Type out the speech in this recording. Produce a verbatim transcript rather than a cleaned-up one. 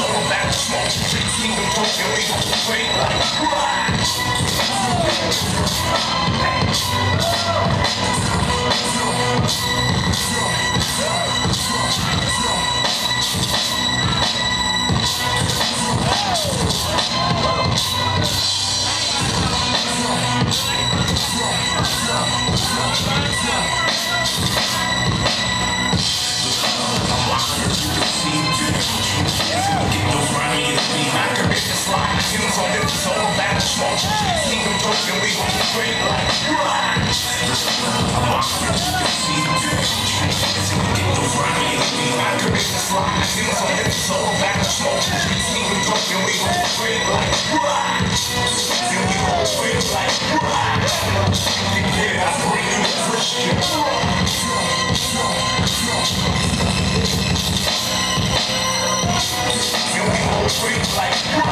all about the smoke. Street Kingdom talking, we gon' break like rock. It's all about the smoke. Kingdom talking, we gon' break like rock. I'm watching, you can see the difference. It's gonna get no grimy, it's me, my charisma slide. It's all about the smoke. Kingdom talking, we gon' break like rock. Then we gon' break like rock. Yeah, I bring you the Flesh Killa. Then we gon' break like rock.